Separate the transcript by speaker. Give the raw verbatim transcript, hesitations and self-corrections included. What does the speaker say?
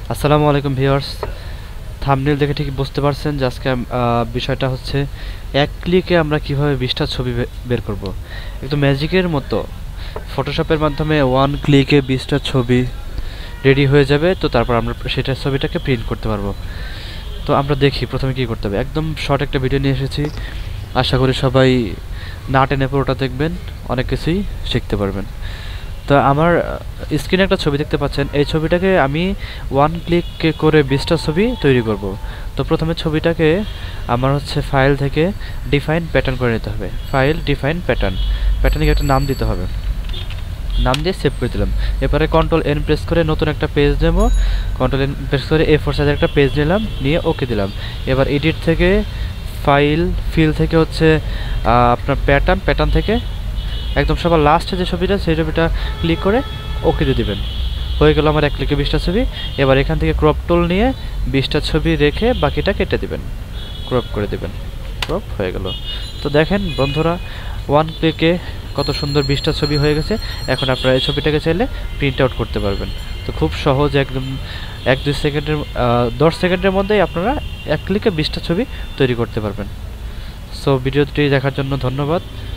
Speaker 1: আসসালামু আলাইকুম viewers. Thumbnail দেখে ঠিক বুঝতে পারছেন যে আজকে আহ, বিষয়টা হচ্ছে এক ক্লিকে আমরা কিভাবে বিশটা ছবি বে- বের করব। একদম ম্যাজিকের মতো ফটোশপের মাধ্যমে ওয়ান ক্লিকে বিশটা ছবি রেডি হয়ে যাবে। তো তারপর আমরা সেটা ছবিটাকে প্রিন্ট করতে পারবো। তো আমরা দেখি প্রথমে কি করতে হবে। একদম শর্ট একটা ভিডিও নিয়ে এসেছি, আশা করি সবাই না টেনে পুরোটা দেখবেন, অনেক কিছুই শিখতে পারবেন। তো আমার স্ক্রিনে একটা ছবি দেখতে পাচ্ছেন, এই ছবিটাকে আমি ওয়ান ক্লিক করে বিশটা ছবি তৈরি করব। তো প্রথমে ছবিটাকে আমার হচ্ছে ফাইল থেকে ডিফাইন প্যাটার্ন করে নিতে হবে। ফাইল ডিফাইন প্যাটার্ন, প্যাটার্নকে একটা নাম দিতে হবে। নাম দিয়ে সেভ করে দিলাম। এবারে কন্ট্রোল এন প্রেস করে নতুন একটা পেজ নেব। কন্ট্রোল এন প্রেস করে এ ফোর সাইজের একটা পেজ নিলাম, নিয়ে ওকে দিলাম। এবার এডিট থেকে ফাইল ফিল থেকে হচ্ছে আহ, আপনার প্যাটার্ন, প্যাটার্ন থেকে একদম সবার লাস্টে যে ছবিটা সেই ছবিটা ক্লিক করে ওকে দিয়ে দিবেন। হয়ে গেল আমার এক ক্লিকে বিশটা ছবি। এবার এখান থেকে ক্রপ টুল নিয়ে বিশটা ছবি রেখে বাকিটা কেটে দিবেন, ক্রপ করে দিবেন। ক্রপ হয়ে গেল। তো দেখেন বন্ধুরা, ওয়ান ক্লিকে কত সুন্দর বিশটা ছবি হয়ে গেছে। এখন আপনারা এই ছবিটাকে চাইলে প্রিন্ট আউট করতে পারবেন। তো খুব সহজ, একদম এক দুই সেকেন্ডের দশ সেকেন্ডের মধ্যেই আপনারা এক ক্লিকে বিশটা ছবি তৈরি করতে পারবেন। সো ভিডিওটি দেখার জন্য ধন্যবাদ।